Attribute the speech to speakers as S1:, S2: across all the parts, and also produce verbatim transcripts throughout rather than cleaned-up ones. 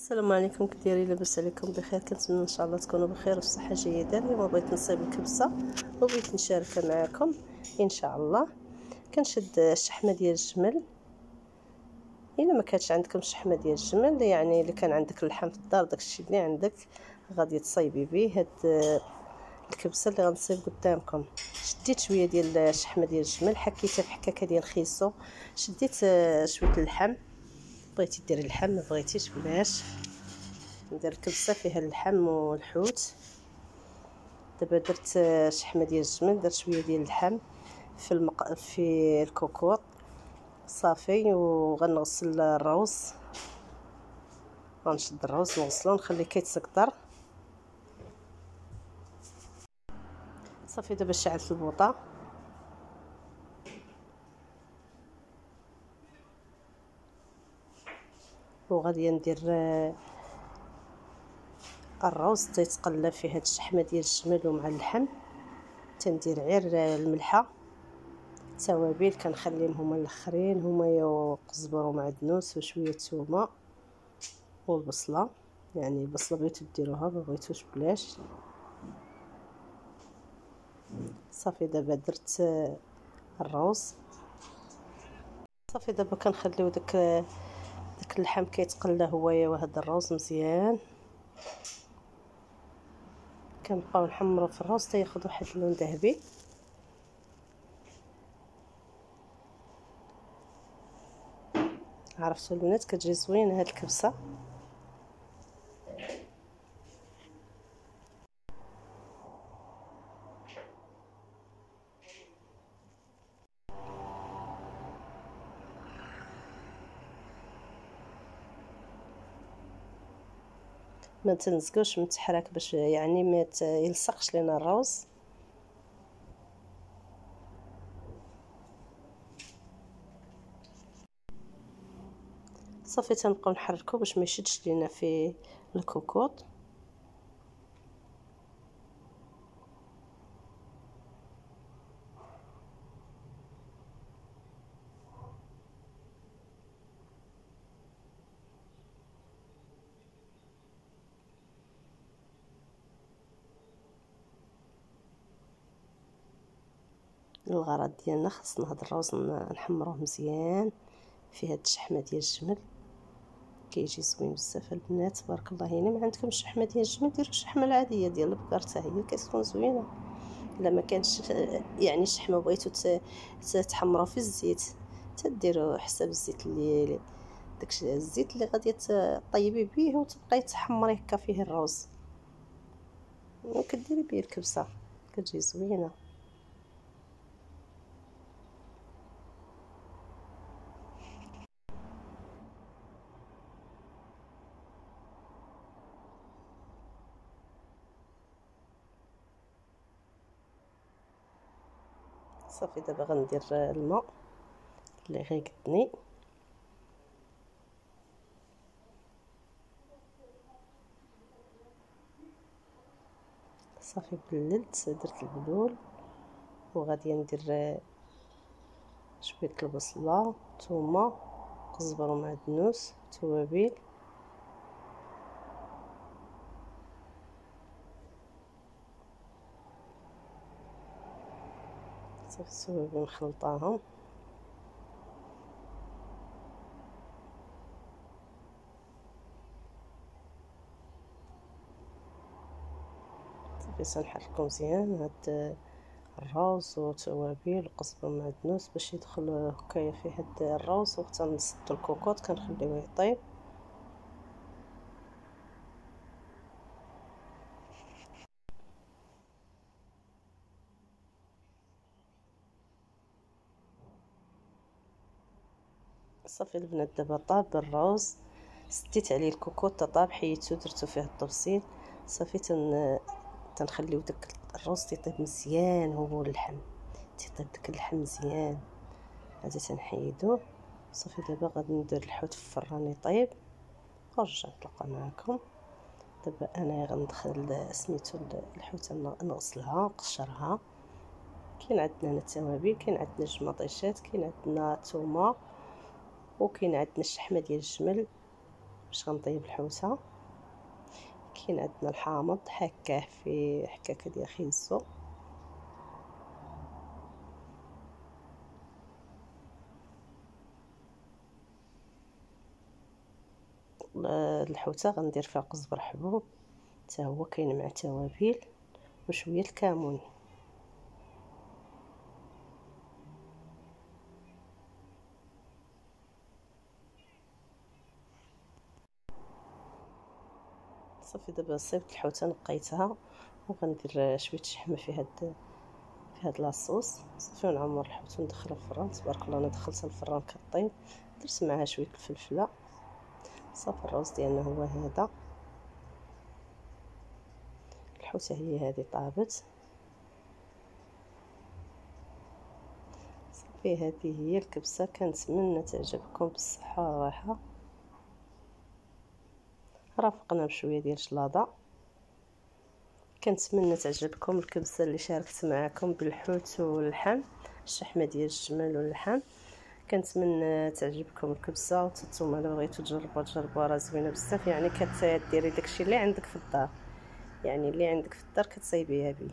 S1: السلام عليكم، كي دايرين؟ لاباس عليكم؟ بخير؟ كنتمنى ان شاء الله تكونوا بخير وبصحه جيده. اليوم بغيت نصايب الكبسه وبغيت نشاركها معكم ان شاء الله. كنشد الشحمه ديال الجمل. الا ما كانتش عندكم شحمه ديال الجمل، يعني الا كان عندك اللحم في الدار داكشي اللي عندك غادي تصايبي به هاد الكبسه اللي غنصايب قدامكم. شديت شويه ديال الشحمه ديال الجمل، حكيتها في حكاكه ديال خيسو، شديت شويه اللحم. بغيتي ديري اللحم، ما بغيتيش بلاش. ندير الكبسه فيها اللحم والحوت. دابا درت شحمه ديال الجمل، درت شويه ديال اللحم في المق... في الكوكوط صافي، وغنغسل الروز. غنشد الروز نغسلو نخليه كيتسكطر صافي. دابا شعلت البوطه، وغادي ندير الروز تيتقلى فيه هاد الشحمه ديال الجمل ومع اللحم. تندير غير الملحه، التوابل كنخليهم هما الاخرين، هما وقزبر ومعدنوس وشويه ثومه والبصله. يعني البصله بغيتو ديروها، ما بغيتوش بلاش. صافي دابا درت الروز صافي. دابا كنخليو داك داك اللحم كيتقلى هويا وهذا الروز مزيان. كنبقاو نحمرو في الروز حتى ياخذ واحد اللون ذهبي. عرفتوا البنات كتجي زوينه هاد الكبسه. ما تنزقوش من التحراك باش يعني ما يلصقش لينا الروز. صافي تنبقاو نحركو باش ما يشدش لينا في الكوكوط. الغرض ديالنا خاصنا هاد الروز نحمروه مزيان في هاد الشحمه ديال الجمل، كيجي زوين بزاف البنات تبارك الله. هنا ما عندكمش شحمه ديال الجمل، ديروا الشحمه العاديه ديال البقر حتى هي كتكون زوينه. الا ما كانش يعني الشحمه بغيتو تحمروا في الزيت، تديروا حساب الزيت اللي داكشي الزيت اللي غادي طيبي به وتبقاي تحمري هكا فيه الروز وكديري به الكبسه، كتجي زوينه. صافي دابا غندير الماء اللي غيقدني. صافي بللت، درت البلول، وغادي ندير شويه البصله، ثومه، قزبر ومعدنوس، توابل. صافي التوابل نخلطاهم. صافي تنحركو مزيان هاد الروز وتوابل وقزبر ومعدنوس باش يدخل هكايا في هاد الروز، وحتى نسدو الكوكوط كنخليوه يطيب. صافي البنات دابا طاب الروز، سديت عليه الكوكوط طاب، حيدتو درتو فيه الطبسيل. صافي تن تنخليو داك الروز تيطيب مزيان، هو اللحم تيطيب داك اللحم مزيان. هذا تنحيدوه. صافي دابا غادي ندير الحوت في الفران يطيب ونرجع نتلاقى معكم. دابا انا غندخل سميتو الحوت نغسلها نقشرها. كاين عندنا هنا التوابل، كاين عندنا جوج مطيشات، كاين عندنا ثومه، وكاين عندنا الشحمه ديال الجمل باش غنطيب الحوته. كاين عندنا الحامض حكاه في حكاكه ديال خيزو. الحوته غندير فيها قزبر حبوب حتى هو كاين مع توابل وشويه الكمون. صافي دابا صيبت الحوته نقيتها وغندير شويه شحمه في هاد في هاد لاصوص. صافي ونعمر الحوت وندخلها الفران. تبارك الله انا دخلتها الفران كطيب، درت معها شويه الفلفله. صافي الروز ديالنا هو هذا. الحوته هي هذه طابت. صافي هذه هي الكبسه. كنتمنى تعجبكم بالصحه والراحه. رافقنا بشويه ديال الشلاضه. كنتمنى تعجبكم الكبسه اللي شاركت معكم بالحوت واللحم، الشحمه ديال الجمل واللحم. كنتمنى تعجبكم الكبسه، وتنتوما الا بغيتو تجربوها تجربوها راه زوينه بزاف. يعني كديري داكشي اللي عندك في الدار، يعني اللي عندك في الدار كتصايبيها به.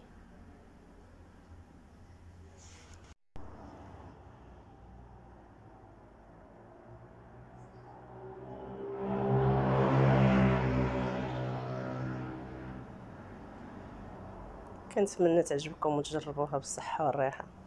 S1: كنتمنى تعجبكم وتجربوها بالصحه والراحه.